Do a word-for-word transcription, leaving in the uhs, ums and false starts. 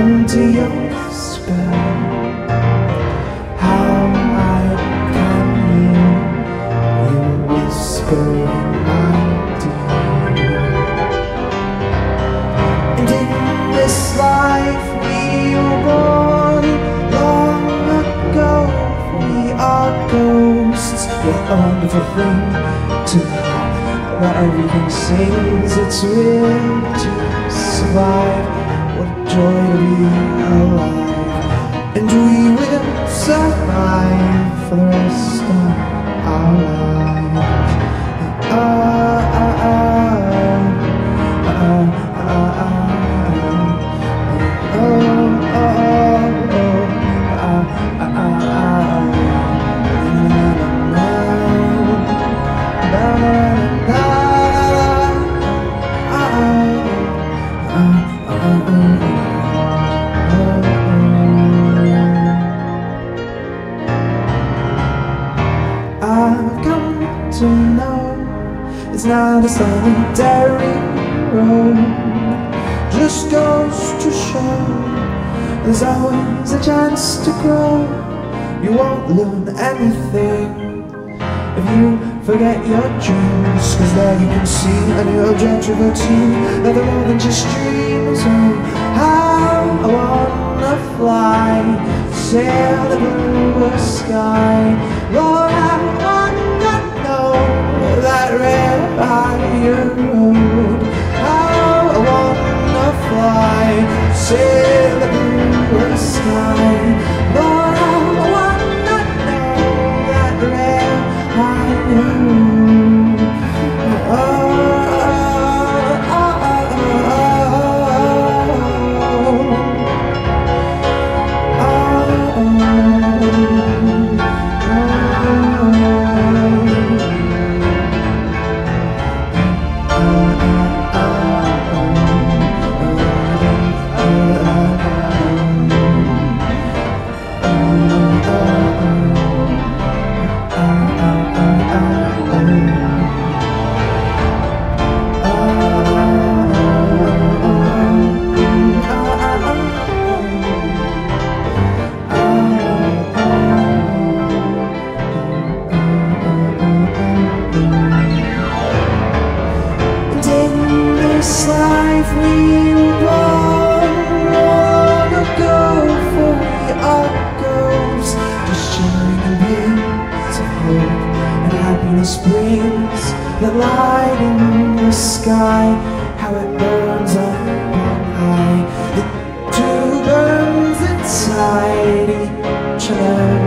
under your spell. How I can hear you whispering my dear. And in this life we were born long ago, for we are ghosts. What a wonderful thing to know that everything sings. It's real to survive. What a joy to be alive. And we will survive for the rest of our lives. Ah, ah, ah, ah, ah, ah, ah. I've come to know it's not a solitary road. Just goes to show there's always a chance to grow. You won't learn anything if you forget your dreams, cause there you can see a new objective or two, that they're more than just dreams. Oh, how I wanna fly, sail the blue sky. Lord, I wanna know that red iron road. How I wanna fly, sail the blue sky. Lord, I wanna know that red iron road. Oh, oh, oh, oh, oh, oh, oh. This life we were born long ago, for we are ghosts, just shimmering in beams of hope, and happiness brings the light in the sky. How it burns up on high, it too burns inside each and every